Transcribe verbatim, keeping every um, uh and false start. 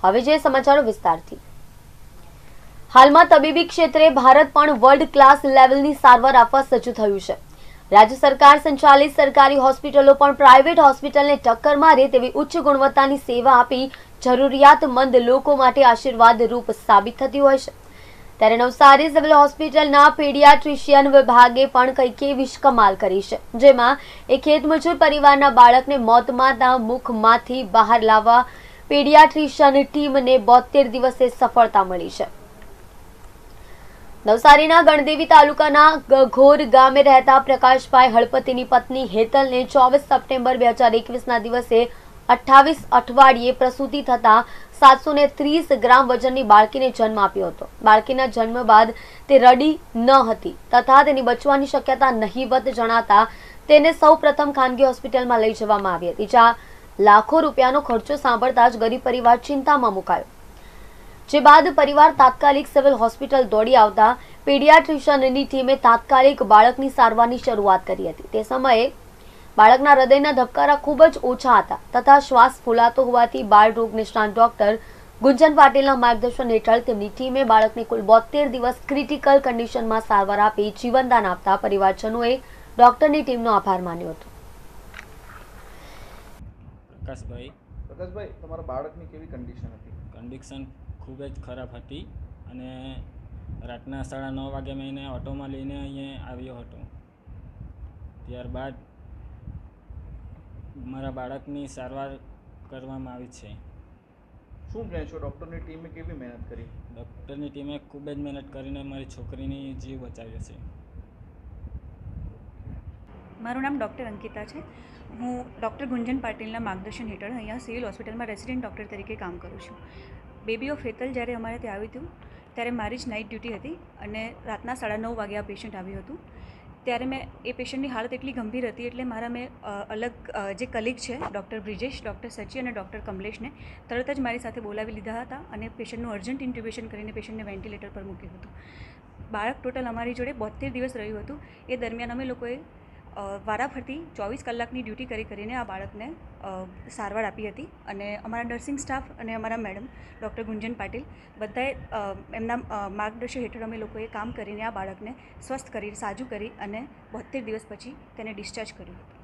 હવે જે સમાચારો વિસ્તારથી। હાલમાં તબીબી ક્ષેત્રે ભારત પણ વર્લ્ડ ક્લાસ લેવલની સારવાર આપવા સજ્જ થયું છે। રાજ્ય સરકાર સંચાલિત સરકારી હોસ્પિટલો પણ પ્રાઇવેટ હોસ્પિટલને ટક્કર મારે તેવી ઉચ્ચ ગુણવત્તાની સેવા આપી જરૂરિયાતમંદ લોકો માટે આશીર્વાદરૂપ સાબિત થતી હોય છે। ત્યારે નવસારી સિવિલ હોસ્પિટલના પીડિયાટ્રિશિયન વિભાગે પણ કંઈક એવી જ કમાલ કરી છે, જેમાં એક ખેતમજૂર પરિવારના બાળકને મોતના મુખમાંથી બહાર લાવવા પીડિયાટ્રિશિયન ટીમને બોતેર દિવસે સફળતા મળી છે। નવસારીના ગણદેવી તાલુકાના ઘોર ગામે રહેતા પ્રકાશભાઈ હળપતિની પત્ની હેતલને ચોવીસ સપ્ટેમ્બર બે હજાર એકવીસના દિવસે અઠ્ઠાવીસ અઠવાડિયે પ્રસૂતિ થતા સાતસો ને ત્રીસ ગ્રામ વજનની બાળકીને જન્મ આપ્યો હતો। બાળકીના જન્મ બાદ તે રડી ન હતી તથા તેની બચવાની શક્યતા નહીવત જણાતા તેને સૌ પ્રથમ ખાનગી હોસ્પિટલમાં લઈ જવામાં આવી હતી, જ્યાં લાખો રૂપિયાનો ખર્ચો સાંભળતા જ ગરીબ પરિવાર ચિંતામાં મુકાયો। જે બાદ પરિવાર તાત્કાલિક સિવિલ હોસ્પિટલ દોડી આવતા પીડિયાટ્રિશિયનની ટીમે તાત્કાલિક બાળકની સારવારની શરૂઆત કરી હતી। તે સમયે બાળકના હૃદયના ધબકારા ખૂબ જ ઓછા હતા તથા શ્વાસ ફૂલાતો હોવાથી બાળ રોગ નિષ્ણાત ડોક્ટર ગુંજન પાટીલના માર્ગદર્શન હેઠળ તેમની ટીમે બાળકને કુલ બોતેર દિવસ ક્રિટિકલ કન્ડિશનમાં સારવાર આપી જીવનદાન આપતા પરિવારજનોએ ડોક્ટરની ટીમનો આભાર માન્યો હતો। પ્રકાશભાઈ પ્રકાશભાઈ તમારા બાળકની કેવી કન્ડિશન હતી? કન્ડિશન ખૂબ જ ખરાબ હતી અને રાતના સાડા નવ વાગે મેં એને ઓટોમાં લઈને અહીંયા આવ્યો હતો। ત્યારબાદ મારા બાળકની સારવાર કરવામાં આવી છે। શું કહેશો, ડૉક્ટરની ટીમે કેવી મહેનત કરી? ડૉક્ટરની ટીમે ખૂબ જ મહેનત કરીને મારી છોકરીની જીવ બચાવ્યો છે। મારું નામ ડૉક્ટર અંકિતા છે। હું ડૉક્ટર ગુંજન પાટીલના માર્ગદર્શન હેઠળ અહીંયા સિવિલ હોસ્પિટલમાં રેસિડેન્ટ ડૉક્ટર તરીકે કામ કરું છું। બેબી ઓફ હેતલ જ્યારે અમારે ત્યાં આવ્યું હતું ત્યારે મારી જ નાઇટ ડ્યુટી હતી અને રાતના સાડા નવ વાગે આ પેશન્ટ આવ્યું હતું। ત્યારે મેં એ પેશન્ટની હાલત એટલી ગંભીર હતી એટલે મારા મેં અલગ જે કલીગ છે ડૉક્ટર બ્રિજેશ, ડૉક્ટર સચી અને ડૉક્ટર કમલેશને તરત જ મારી સાથે બોલાવી લીધા હતા અને પેશન્ટનું અર્જન્ટ ઇન્ટ્યુબેશન કરીને પેશન્ટને વેન્ટિલેટર પર મૂક્યું હતું। બાળક ટોટલ અમારી જોડે બોતેર દિવસ રહ્યું હતું। એ દરમિયાન અમે લોકોએ વારાફરતી ચોવીસ કલાકની ડ્યુટી કરી કરીને આ બાળકને સારવાર આપી હતી અને અમારા નર્સિંગ સ્ટાફ અને અમારા મેડમ ડૉક્ટર ગુંજન પાટીલ બધાએ એમના માર્ગદર્શન હેઠળ અમે લોકોએ કામ કરીને આ બાળકને સ્વસ્થ કરી સાજું કરી અને બોતેર દિવસ પછી તેને ડિસ્ચાર્જ કર્યું હતું।